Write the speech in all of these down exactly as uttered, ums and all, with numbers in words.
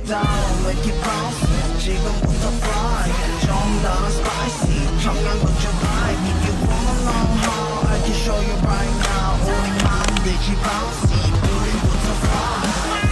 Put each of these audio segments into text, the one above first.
down, make it bounce. 지금부터 fly, 좀 다른 spicy. 청양고추 vibe. If you wanna know how, I can show you right now. 우리 만들지 bouncy. 우리부터 fly.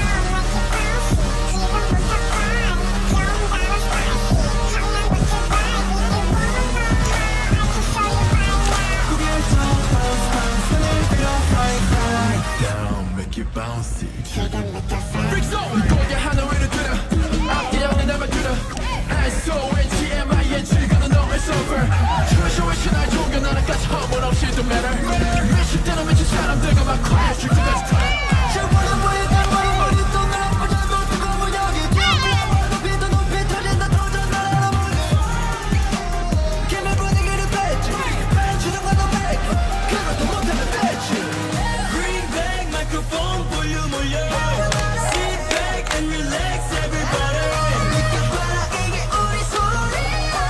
Bouncy Freaks on 고개 하나 위로 들어 앞뒤 영리 남아들어 에스 오 엔 지 엠 아이 엔 지 가는 너 it's over 조심조심 날 종교 나라까지 허물 없이 don't matter 미칠 때는 미친 사람들과 막 커야 줄 때까지 타 저보다 머리 날 머리 머리 또 날 보자고 뜨거운 여기 높이도 높이 터진다 도전 나라 김의 분위기를 뺐지 주는 건너 백 그것도 못하면 뺐지 Bring back microphone 볼륨 올려 Sit back and relax everybody 느껴봐라 이게 우리 소리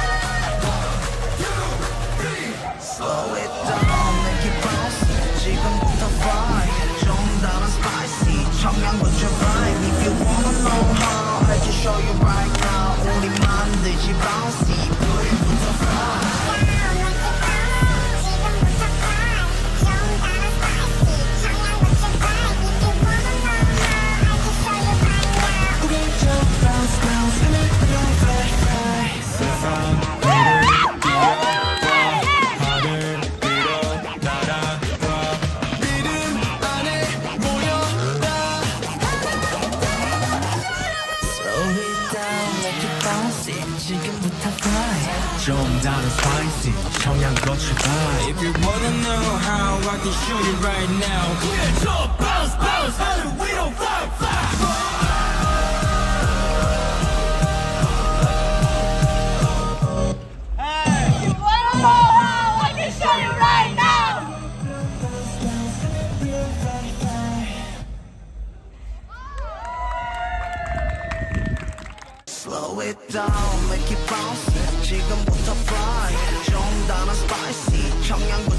Slow it down make it bounce 지금부터 fly 좀 다른 spicy 청양고추 vibe If you wanna know how I can show you right now 우리 만들지 bouncy 우리부터 fly 지금부터 fly 좀 다른 spicy 청양고추 vibe If you wanna know how I can show you right now We're so bounce bounce and we don't fly fly Hey! You wanna know how I can show you right now? Slow it down, make it bounce 지금부터 fly 좀 다른 spicy 청양고추